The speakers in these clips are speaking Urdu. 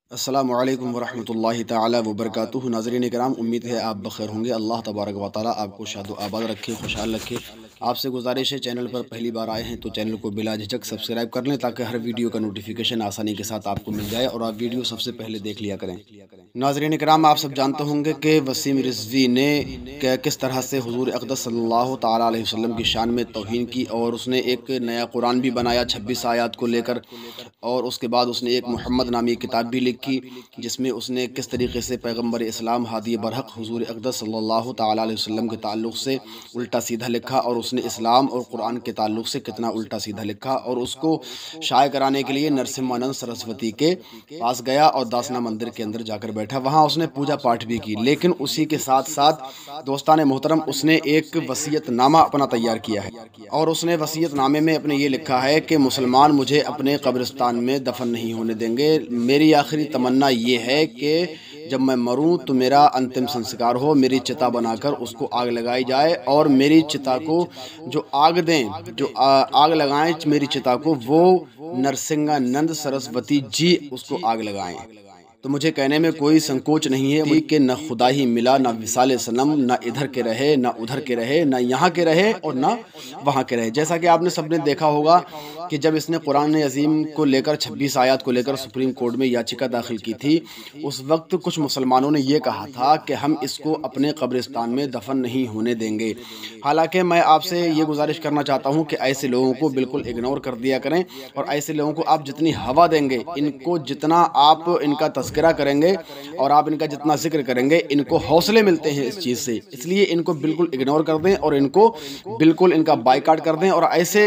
السلام علیکم ورحمۃ اللہ تعالی وبرکاتہ۔ ناظرین کرام، امید ہے آپ بخیر ہوں گے۔ اللہ تبارک و تعالی آپ کو شاد و آباد رکھے، خوشحال رکھے۔ آپ سے گزارش ہے، چینل پر پہلی بار آئے ہیں تو چینل کو بلا جھجک سبسکرائب کر لیں تاکہ ہر ویڈیو کا نوٹیفیکیشن آسانی کے ساتھ آپ کو مل جائے اور آپ ویڈیو سب سے پہلے دیکھ لیا کریں۔ ناظرین کرام، آپ سب جانتے ہوں گے کہ وسیم رضوی نے کس طرح سے حضور اقدس صلی اللہ تعالی علیہ وسلم کی شان میں توہین کی، اور اس نے ایک نیا قرآن بھی بنایا 26 آیات کو لے کر، اور اس کے بعد اس نے ایک محمد نامی کتاب بھی لکھی جس میں اس نے کس طریقے سے پیغمبر اسلام ہادی برحق حضور اقدس صلی اللہ تعالی علیہ وسلم کے تعلق سے الٹا سیدھا لکھا، اور اس نے اسلام اور قرآن کے تعلق سے کتنا الٹا سیدھا لکھا، اور اس کو شائع کرانے کے لیے نرسمہانند سرسوتی کے پاس گیا اور داسنا مندر کے اندر جا کر بیٹھا۔ وہاں اس نے پوجا پاٹ بھی کی، لیکن اسی کے ساتھ ساتھ دوستان محترم اس نے ایک وصیت نامہ اپنا تیار کیا ہے، اور اس نے وصیت نامے میں اپنے یہ لکھا ہے کہ مسلمان مجھے اپنے قبرستان میں دفن نہیں ہونے دیں گے۔ میری آخری تمنا یہ ہے کہ جب میں مروں تو میرا انتم سنسکار ہو، میری چتا بنا کر اس کو آگ لگائی جائے، اور میری چتا کو جو آگ دیں، جو آگ لگائیں میری چتا کو، وہ نرسنگانند سرسوتی جی اس کو آگ لگائیں۔ تو مجھے کہنے میں کوئی سنکوچ نہیں ہے کہ نہ خدا ہی ملا، نہ وصال صنم، نہ ادھر کے رہے نہ ادھر کے رہے، نہ یہاں کے رہے اور نہ وہاں کے رہے۔ جیسا کہ آپ نے سب نے دیکھا ہوگا کہ جب اس نے قرآن عظیم کو لے کر 26 آیات کو لے کر سپریم کورٹ میں یاچکا داخل کی تھی، اس وقت کچھ مسلمانوں نے یہ کہا تھا کہ ہم اس کو اپنے قبرستان میں دفن نہیں ہونے دیں گے۔ حالانکہ میں آپ سے یہ گزارش کرنا چاہتا ہوں کہ ایسے لوگوں کو بالکل اگنور کر دیا کریں، اور ایسے لوگوں کو آپ جتنی ہوا دیں گے، ان کو جتنا آپ ان کا تذکرہ کریں گے اور آپ ان کا جتنا ذکر کریں گے، ان کو حوصلے ملتے ہیں اس چیز سے، اس لیے ان کو بالکل اگنور کر دیں اور ان کو بالکل ان کا بائیکاٹ کر دیں، اور ایسے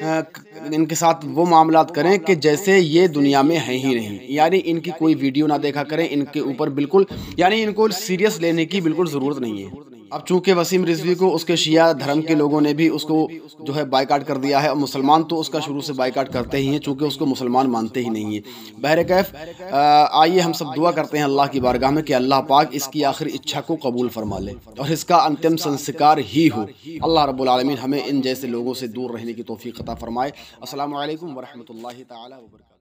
ان کے ساتھ وہ معاملات کریں کہ جیسے یہ دنیا میں ہیں ہی نہیں۔ یعنی ان کی کوئی ویڈیو نہ دیکھا کریں، ان کے اوپر بالکل یعنی ان کو سیریس لینے کی بالکل ضرورت نہیں ہے۔ اب چونکہ وسیم رضوی کو اس کے شیعہ دھرم کے لوگوں نے بھی اس کو جو ہے بائیکاٹ کر دیا ہے، اور مسلمان تو اس کا شروع سے بائیکاٹ کرتے ہی ہیں چونکہ اس کو مسلمان مانتے ہی نہیں ہیں۔ بہرکیف آئیے ہم سب دعا کرتے ہیں اللہ کی بارگاہ میں کہ اللہ پاک اس کی آخری اچھا کو قبول فرما لے اور اس کا انتم سنسکار ہی ہو۔ اللہ رب العالمین ہمیں ان جیسے لوگوں سے دور رہنے کی توفیق عطا فرمائے۔ السلام علیکم ورحمۃ اللہ تعالی وبرکاتہ۔